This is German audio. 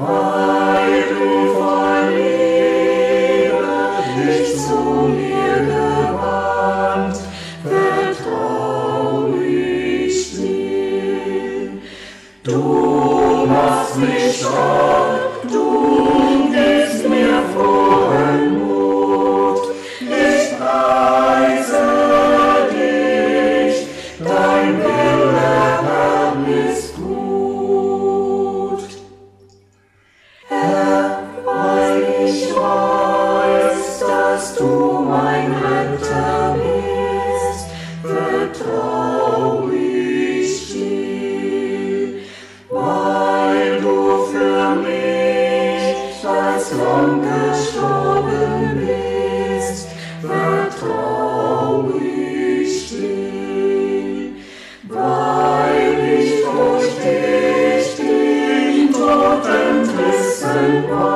weil du vor Liebe dich zu mir gewandt, vertrau ich dir. Du machst mich stark, du gibst mir frohen Mut. Ich preise dich, dein Wille, Herr, ist gut. Herr, weil ich weiß, dass du mein Retter bist, vertrau ich dir, weil du für mich als Lamm gestorben bist, vertrau ich dir, weil ich durch dich den Tod entrissen war.